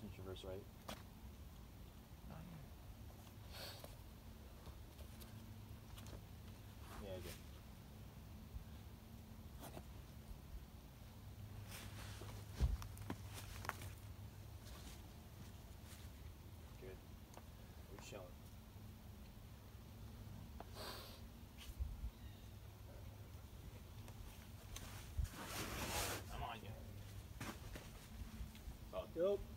distance reverse, right? Yeah, good. Good. We're showing. I'm on you. Oh, dope.